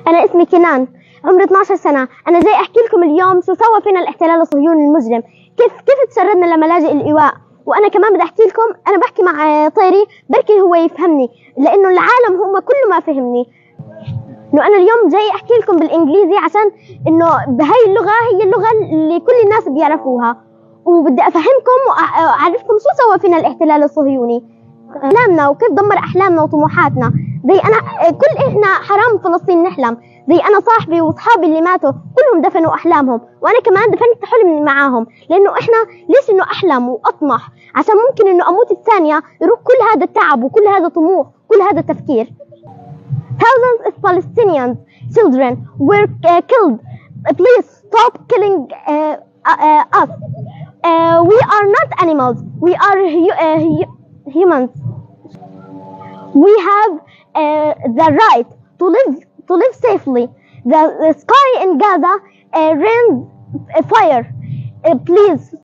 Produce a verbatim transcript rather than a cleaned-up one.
أنا اسمي كنان، عمري اثنعش سنة. أنا جاي أحكي لكم اليوم شو سوى فينا الاحتلال الصهيوني المجرم، كيف كيف تشردنا لملاجئ الإيواء. وأنا كمان بدي أحكي لكم، أنا بحكي مع طيري بركي هو يفهمني، لأنه العالم هم كله ما فهمني. إنه أنا اليوم جاي أحكي لكم بالإنجليزي عشان إنه بهاي اللغة هي اللغة اللي كل الناس بيعرفوها، وبدي أفهمكم وأعرفكم شو سوى فينا الاحتلال الصهيوني، أحلامنا وكيف دمر أحلامنا وطموحاتنا. زي أنا كل إحنا حرام فلسطين نحلم، زي أنا صاحبي وأصحابي اللي ماتوا كلهم دفنوا أحلامهم، وأنا كمان دفنت حلمي معاهم، لأنه إحنا ليش إنه أحلم وأطمح؟ عشان ممكن إنه أموت الثانية يروح كل هذا التعب وكل هذا الطموح كل هذا التفكير. Thousands of Palestinian children were uh, killed. Please stop killing uh, uh, us. Uh, we are not animals. We are hu uh, hu humans. We have uh, the right to live to live safely. The, the sky in Gaza uh, rains fire. Uh, please